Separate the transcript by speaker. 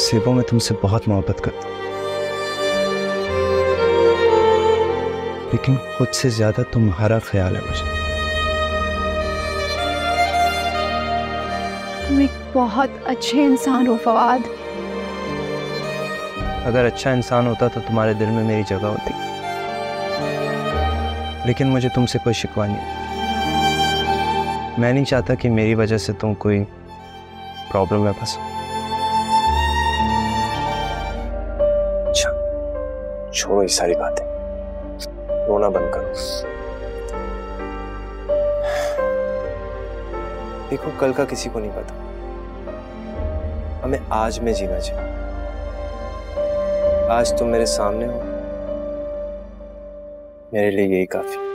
Speaker 1: सेबो मैं तुमसे बहुत मोहब्बत करता हूँ, लेकिन खुद से ज्यादा तुम्हारा ख्याल है मुझे।
Speaker 2: तुम एक बहुत अच्छे इंसान हो फवाद।
Speaker 1: अगर अच्छा इंसान होता तो तुम्हारे दिल में मेरी जगह होती, लेकिन मुझे तुमसे कोई शिकवा नहीं। मैं नहीं चाहता कि मेरी वजह से तुम कोई प्रॉब्लम में फंसो। अच्छा, छोड़ो ये सारी बातें, रोना बंद करो। देखो, कल का किसी को नहीं पता, हमें आज में जीना चाहिए। आज तुम मेरे सामने हो, मेरे लिए यही काफी।